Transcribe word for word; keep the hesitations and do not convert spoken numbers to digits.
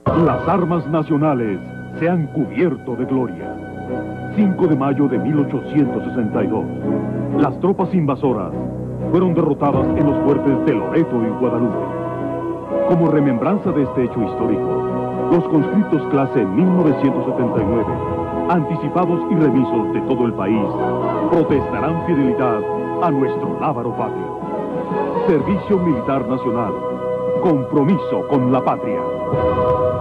Las armas nacionales se han cubierto de gloria. cinco de mayo de mil ochocientos sesenta y dos. Las tropas invasoras fueron derrotadas en los fuertes de Loreto y Guadalupe. Como remembranza de este hecho histórico, los conscriptos clase mil novecientos setenta y nueve, anticipados y remisos de todo el país, protestarán fidelidad a nuestro lábaro patrio. Servicio Militar Nacional. Compromiso con la patria.